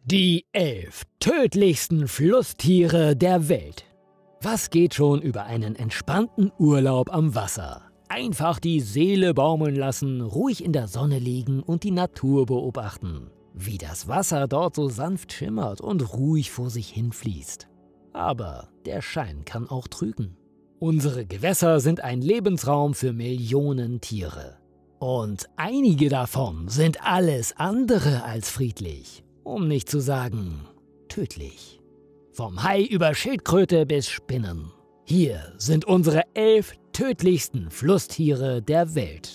Die 11 tödlichsten Flusstiere der Welt. Was geht schon über einen entspannten Urlaub am Wasser? Einfach die Seele baumeln lassen, ruhig in der Sonne liegen und die Natur beobachten. Wie das Wasser dort so sanft schimmert und ruhig vor sich hinfließt. Aber der Schein kann auch trügen. Unsere Gewässer sind ein Lebensraum für Millionen Tiere. Und einige davon sind alles andere als friedlich. Um nicht zu sagen, tödlich. Vom Hai über Schildkröte bis Spinnen. Hier sind unsere 11 tödlichsten Flusstiere der Welt.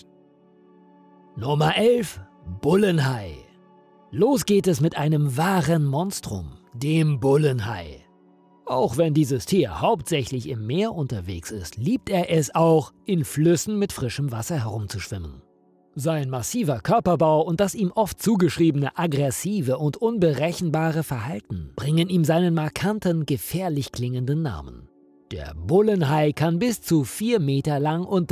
Nummer 11. Bullenhai. Los geht es mit einem wahren Monstrum, dem Bullenhai. Auch wenn dieses Tier hauptsächlich im Meer unterwegs ist, liebt er es auch, in Flüssen mit frischem Wasser herumzuschwimmen. Sein massiver Körperbau und das ihm oft zugeschriebene aggressive und unberechenbare Verhalten bringen ihm seinen markanten, gefährlich klingenden Namen. Der Bullenhai kann bis zu 4 Meter lang und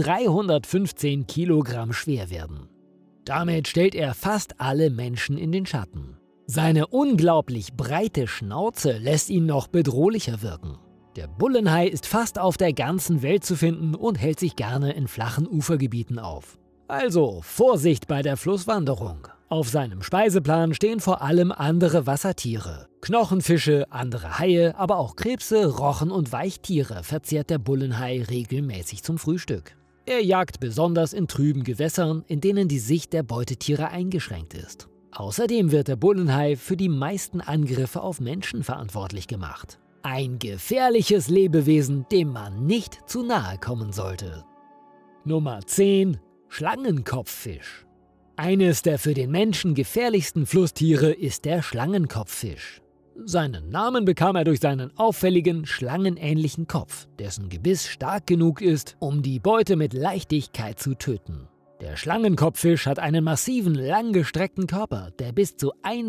315 Kilogramm schwer werden. Damit stellt er fast alle Menschen in den Schatten. Seine unglaublich breite Schnauze lässt ihn noch bedrohlicher wirken. Der Bullenhai ist fast auf der ganzen Welt zu finden und hält sich gerne in flachen Ufergebieten auf. Also Vorsicht bei der Flusswanderung. Auf seinem Speiseplan stehen vor allem andere Wassertiere. Knochenfische, andere Haie, aber auch Krebse, Rochen und Weichtiere verzehrt der Bullenhai regelmäßig zum Frühstück. Er jagt besonders in trüben Gewässern, in denen die Sicht der Beutetiere eingeschränkt ist. Außerdem wird der Bullenhai für die meisten Angriffe auf Menschen verantwortlich gemacht. Ein gefährliches Lebewesen, dem man nicht zu nahe kommen sollte. Nummer 10. Schlangenkopffisch. Eines der für den Menschen gefährlichsten Flusstiere ist der Schlangenkopffisch. Seinen Namen bekam er durch seinen auffälligen, schlangenähnlichen Kopf, dessen Gebiss stark genug ist, um die Beute mit Leichtigkeit zu töten. Der Schlangenkopffisch hat einen massiven, langgestreckten Körper, der bis zu 1,83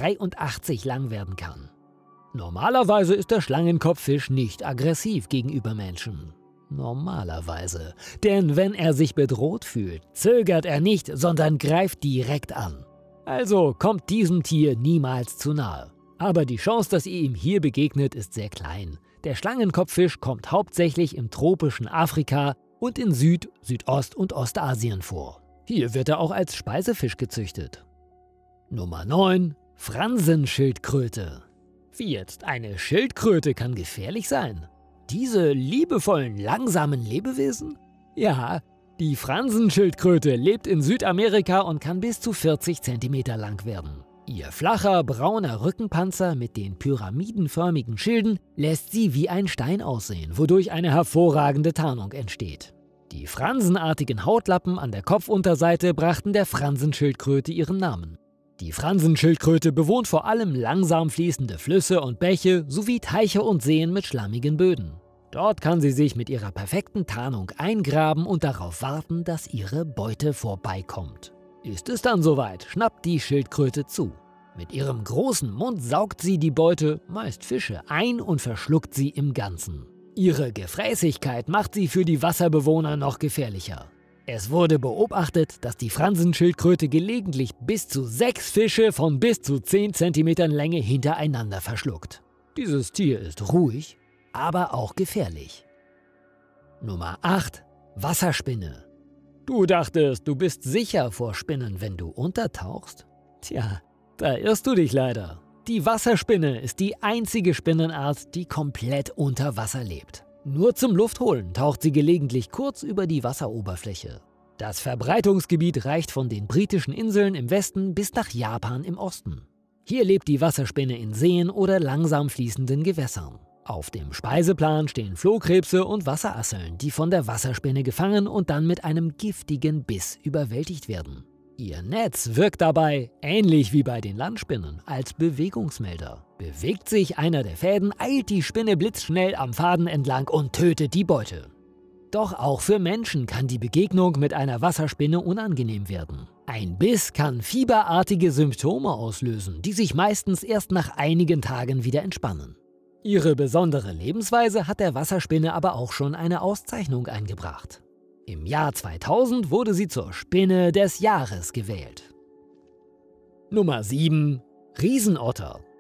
Meter lang werden kann. Normalerweise ist der Schlangenkopffisch nicht aggressiv gegenüber Menschen. Normalerweise. Denn wenn er sich bedroht fühlt, zögert er nicht, sondern greift direkt an. Also kommt diesem Tier niemals zu nahe. Aber die Chance, dass ihr ihm hier begegnet, ist sehr klein. Der Schlangenkopffisch kommt hauptsächlich im tropischen Afrika und in Südost- und Ostasien vor. Hier wird er auch als Speisefisch gezüchtet. Nummer 9. Fransenschildkröte. Wie jetzt, eine Schildkröte kann gefährlich sein? Diese liebevollen, langsamen Lebewesen? Ja, die Fransenschildkröte lebt in Südamerika und kann bis zu 40 cm lang werden. Ihr flacher, brauner Rückenpanzer mit den pyramidenförmigen Schilden lässt sie wie ein Stein aussehen, wodurch eine hervorragende Tarnung entsteht. Die fransenartigen Hautlappen an der Kopfunterseite brachten der Fransenschildkröte ihren Namen. Die Fransenschildkröte bewohnt vor allem langsam fließende Flüsse und Bäche sowie Teiche und Seen mit schlammigen Böden. Dort kann sie sich mit ihrer perfekten Tarnung eingraben und darauf warten, dass ihre Beute vorbeikommt. Ist es dann soweit, schnappt die Schildkröte zu. Mit ihrem großen Mund saugt sie die Beute, meist Fische, ein und verschluckt sie im Ganzen. Ihre Gefräßigkeit macht sie für die Wasserbewohner noch gefährlicher. Es wurde beobachtet, dass die Fransenschildkröte gelegentlich bis zu 6 Fische von bis zu 10 cm Länge hintereinander verschluckt. Dieses Tier ist ruhig, aber auch gefährlich. Nummer 8. Wasserspinne. Du dachtest, du bist sicher vor Spinnen, wenn du untertauchst? Tja, da irrst du dich leider. Die Wasserspinne ist die einzige Spinnenart, die komplett unter Wasser lebt. Nur zum Luftholen taucht sie gelegentlich kurz über die Wasseroberfläche. Das Verbreitungsgebiet reicht von den britischen Inseln im Westen bis nach Japan im Osten. Hier lebt die Wasserspinne in Seen oder langsam fließenden Gewässern. Auf dem Speiseplan stehen Flohkrebse und Wasserasseln, die von der Wasserspinne gefangen und dann mit einem giftigen Biss überwältigt werden. Ihr Netz wirkt dabei, ähnlich wie bei den Landspinnen, als Bewegungsmelder. Bewegt sich einer der Fäden, eilt die Spinne blitzschnell am Faden entlang und tötet die Beute. Doch auch für Menschen kann die Begegnung mit einer Wasserspinne unangenehm werden. Ein Biss kann fieberartige Symptome auslösen, die sich meistens erst nach einigen Tagen wieder entspannen. Ihre besondere Lebensweise hat der Wasserspinne aber auch schon eine Auszeichnung eingebracht. Im Jahr 2000 wurde sie zur Spinne des Jahres gewählt. Nummer 7. Riesenotter.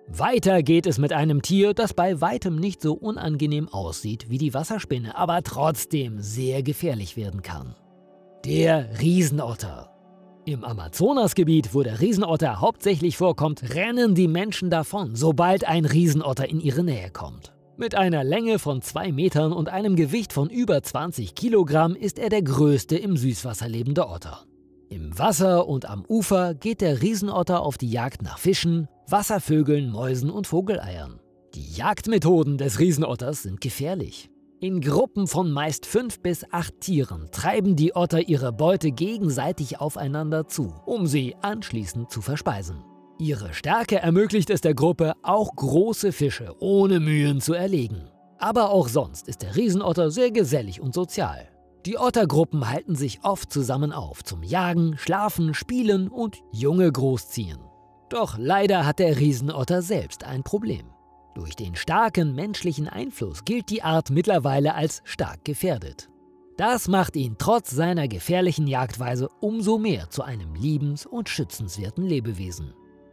Weiter geht es mit einem Tier, das bei weitem nicht so unangenehm aussieht wie die Wasserspinne, aber trotzdem sehr gefährlich werden kann. Der Riesenotter. Im Amazonasgebiet, wo der Riesenotter hauptsächlich vorkommt, rennen die Menschen davon, sobald ein Riesenotter in ihre Nähe kommt. Mit einer Länge von 2 Metern und einem Gewicht von über 20 Kilogramm ist er der größte im Süßwasser lebende Otter. Im Wasser und am Ufer geht der Riesenotter auf die Jagd nach Fischen, Wasservögeln, Mäusen und Vogeleiern. Die Jagdmethoden des Riesenotters sind gefährlich. In Gruppen von meist 5 bis 8 Tieren treiben die Otter ihre Beute gegenseitig aufeinander zu, um sie anschließend zu verspeisen. Ihre Stärke ermöglicht es der Gruppe, auch große Fische ohne Mühen zu erlegen. Aber auch sonst ist der Riesenotter sehr gesellig und sozial. Die Ottergruppen halten sich oft zusammen auf zum Jagen, Schlafen, Spielen und Junge großziehen. Doch leider hat der Riesenotter selbst ein Problem. Durch den starken menschlichen Einfluss gilt die Art mittlerweile als stark gefährdet. Das macht ihn trotz seiner gefährlichen Jagdweise umso mehr zu einem liebens- und schützenswerten Lebewesen.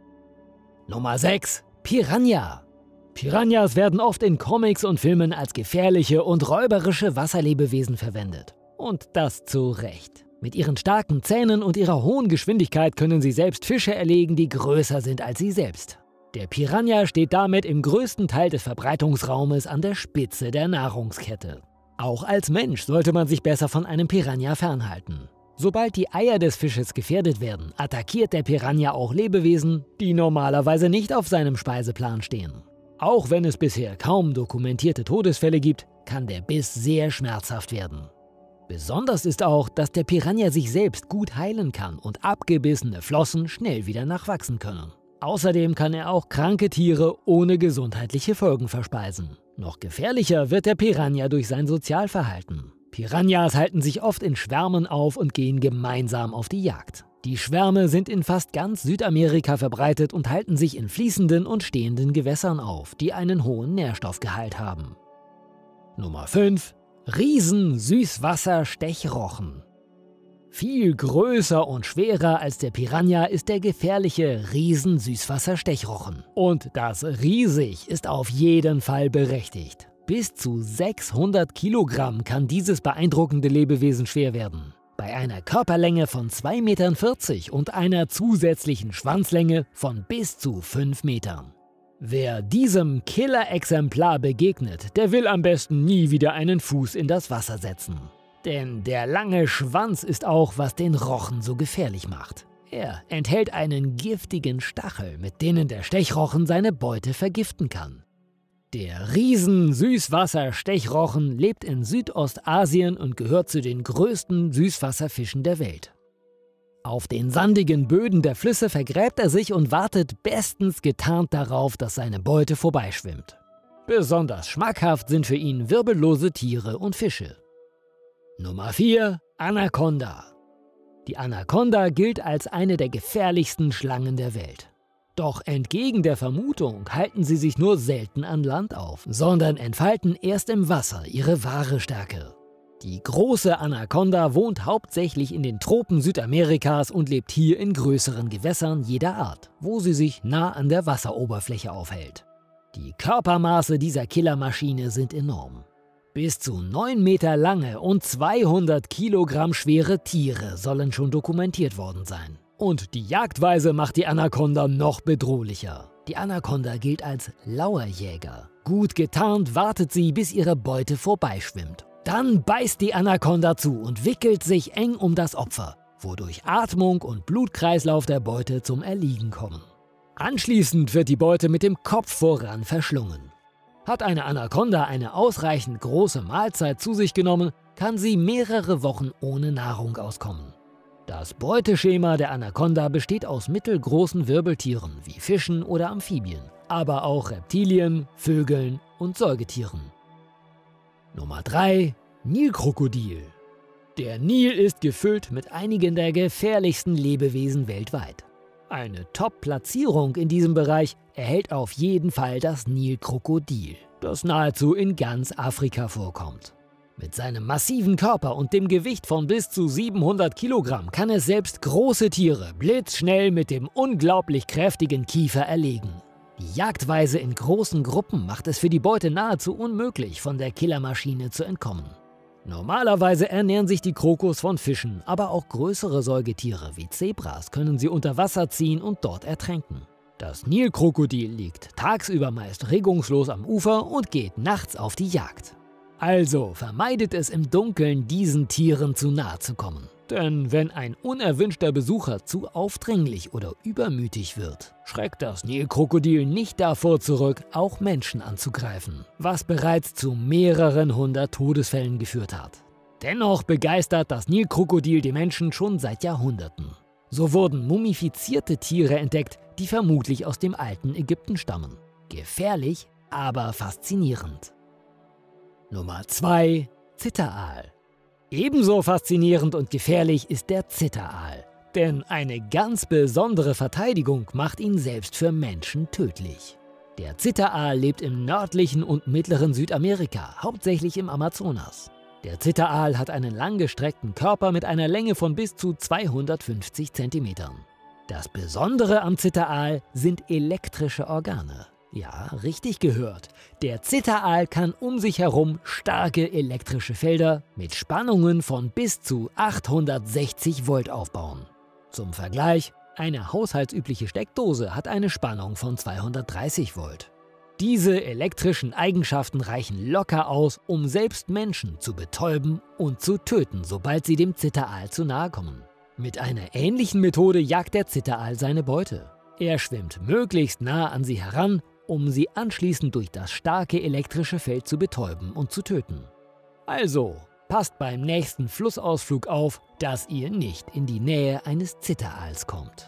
Nummer 6. Piranha. Piranhas werden oft in Comics und Filmen als gefährliche und räuberische Wasserlebewesen verwendet. Und das zu Recht. Mit ihren starken Zähnen und ihrer hohen Geschwindigkeit können sie selbst Fische erlegen, die größer sind als sie selbst. Der Piranha steht damit im größten Teil des Verbreitungsraumes an der Spitze der Nahrungskette. Auch als Mensch sollte man sich besser von einem Piranha fernhalten. Sobald die Eier des Fisches gefährdet werden, attackiert der Piranha auch Lebewesen, die normalerweise nicht auf seinem Speiseplan stehen. Auch wenn es bisher kaum dokumentierte Todesfälle gibt, kann der Biss sehr schmerzhaft werden. Besonders ist auch, dass der Piranha sich selbst gut heilen kann und abgebissene Flossen schnell wieder nachwachsen können. Außerdem kann er auch kranke Tiere ohne gesundheitliche Folgen verspeisen. Noch gefährlicher wird der Piranha durch sein Sozialverhalten. Piranhas halten sich oft in Schwärmen auf und gehen gemeinsam auf die Jagd. Die Schwärme sind in fast ganz Südamerika verbreitet und halten sich in fließenden und stehenden Gewässern auf, die einen hohen Nährstoffgehalt haben. Nummer 5. Riesen-Süßwasser-Stechrochen. Viel größer und schwerer als der Piranha ist der gefährliche Riesen-Süßwasser-Stechrochen. Und das riesig ist auf jeden Fall berechtigt. Bis zu 600 Kilogramm kann dieses beeindruckende Lebewesen schwer werden. Bei einer Körperlänge von 2,40 Metern und einer zusätzlichen Schwanzlänge von bis zu 5 Metern. Wer diesem Killer-Exemplar begegnet, der will am besten nie wieder einen Fuß in das Wasser setzen. Denn der lange Schwanz ist auch, was den Rochen so gefährlich macht. Er enthält einen giftigen Stachel, mit denen der Stechrochen seine Beute vergiften kann. Der Riesen-Süßwasser-Stechrochen lebt in Südostasien und gehört zu den größten Süßwasserfischen der Welt. Auf den sandigen Böden der Flüsse vergräbt er sich und wartet bestens getarnt darauf, dass seine Beute vorbeischwimmt. Besonders schmackhaft sind für ihn wirbellose Tiere und Fische. Nummer 4. Anaconda. Die Anaconda gilt als eine der gefährlichsten Schlangen der Welt. Doch entgegen der Vermutung halten sie sich nur selten an Land auf, sondern entfalten erst im Wasser ihre wahre Stärke. Die große Anaconda wohnt hauptsächlich in den Tropen Südamerikas und lebt hier in größeren Gewässern jeder Art, wo sie sich nah an der Wasseroberfläche aufhält. Die Körpermaße dieser Killermaschine sind enorm. Bis zu 9 Meter lange und 200 Kilogramm schwere Tiere sollen schon dokumentiert worden sein. Und die Jagdweise macht die Anaconda noch bedrohlicher. Die Anaconda gilt als Lauerjäger. Gut getarnt wartet sie, bis ihre Beute vorbeischwimmt. Dann beißt die Anaconda zu und wickelt sich eng um das Opfer, wodurch Atmung und Blutkreislauf der Beute zum Erliegen kommen. Anschließend wird die Beute mit dem Kopf voran verschlungen. Hat eine Anaconda eine ausreichend große Mahlzeit zu sich genommen, kann sie mehrere Wochen ohne Nahrung auskommen. Das Beuteschema der Anaconda besteht aus mittelgroßen Wirbeltieren wie Fischen oder Amphibien, aber auch Reptilien, Vögeln und Säugetieren. Nummer 3. Nilkrokodil. Der Nil ist gefüllt mit einigen der gefährlichsten Lebewesen weltweit. Eine Top-Platzierung in diesem Bereich erhält auf jeden Fall das Nilkrokodil, das nahezu in ganz Afrika vorkommt. Mit seinem massiven Körper und dem Gewicht von bis zu 700 Kilogramm kann es selbst große Tiere blitzschnell mit dem unglaublich kräftigen Kiefer erlegen. Die Jagdweise in großen Gruppen macht es für die Beute nahezu unmöglich, von der Killermaschine zu entkommen. Normalerweise ernähren sich die Krokos von Fischen, aber auch größere Säugetiere wie Zebras können sie unter Wasser ziehen und dort ertränken. Das Nilkrokodil liegt tagsüber meist regungslos am Ufer und geht nachts auf die Jagd. Also vermeidet es im Dunkeln, diesen Tieren zu nahe zu kommen. Denn wenn ein unerwünschter Besucher zu aufdringlich oder übermütig wird, schreckt das Nilkrokodil nicht davor zurück, auch Menschen anzugreifen, was bereits zu mehreren 100 Todesfällen geführt hat. Dennoch begeistert das Nilkrokodil die Menschen schon seit Jahrhunderten. So wurden mumifizierte Tiere entdeckt, die vermutlich aus dem alten Ägypten stammen. Gefährlich, aber faszinierend. Nummer 2. Zitteraal. Ebenso faszinierend und gefährlich ist der Zitteraal, denn eine ganz besondere Verteidigung macht ihn selbst für Menschen tödlich. Der Zitteraal lebt im nördlichen und mittleren Südamerika, hauptsächlich im Amazonas. Der Zitteraal hat einen langgestreckten Körper mit einer Länge von bis zu 250 cm. Das Besondere am Zitteraal sind elektrische Organe. Ja, richtig gehört. Der Zitteraal kann um sich herum starke elektrische Felder mit Spannungen von bis zu 860 Volt aufbauen. Zum Vergleich, eine haushaltsübliche Steckdose hat eine Spannung von 230 Volt. Diese elektrischen Eigenschaften reichen locker aus, um selbst Menschen zu betäuben und zu töten, sobald sie dem Zitteraal zu nahe kommen. Mit einer ähnlichen Methode jagt der Zitteraal seine Beute. Er schwimmt möglichst nah an sie heran, um sie anschließend durch das starke elektrische Feld zu betäuben und zu töten. Also, passt beim nächsten Flussausflug auf, dass ihr nicht in die Nähe eines Zitteraals kommt.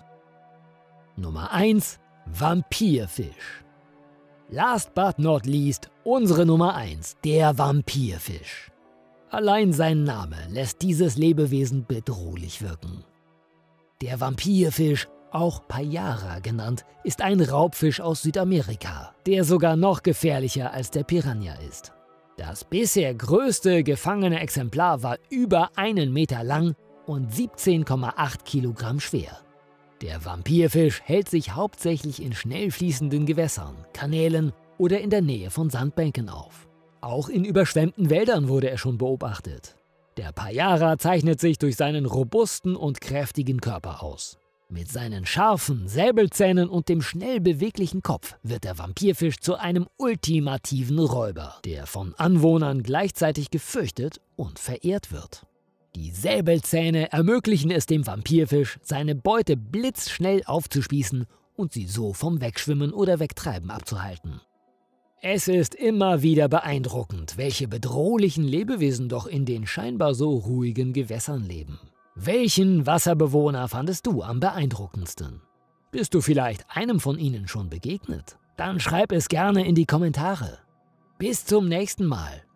Nummer 1. Vampirfisch. Last but not least, unsere Nummer 1, der Vampirfisch. Allein sein Name lässt dieses Lebewesen bedrohlich wirken. Der Vampirfisch, auch Payara genannt, ist ein Raubfisch aus Südamerika, der sogar noch gefährlicher als der Piranha ist. Das bisher größte gefangene Exemplar war über 1 Meter lang und 17,8 Kilogramm schwer. Der Vampirfisch hält sich hauptsächlich in schnell fließenden Gewässern, Kanälen oder in der Nähe von Sandbänken auf. Auch in überschwemmten Wäldern wurde er schon beobachtet. Der Payara zeichnet sich durch seinen robusten und kräftigen Körper aus. Mit seinen scharfen Säbelzähnen und dem schnell beweglichen Kopf wird der Vampirfisch zu einem ultimativen Räuber, der von Anwohnern gleichzeitig gefürchtet und verehrt wird. Die Säbelzähne ermöglichen es dem Vampirfisch, seine Beute blitzschnell aufzuspießen und sie so vom Wegschwimmen oder Wegtreiben abzuhalten. Es ist immer wieder beeindruckend, welche bedrohlichen Lebewesen doch in den scheinbar so ruhigen Gewässern leben. Welchen Wasserbewohner fandest du am beeindruckendsten? Bist du vielleicht einem von ihnen schon begegnet? Dann schreib es gerne in die Kommentare. Bis zum nächsten Mal.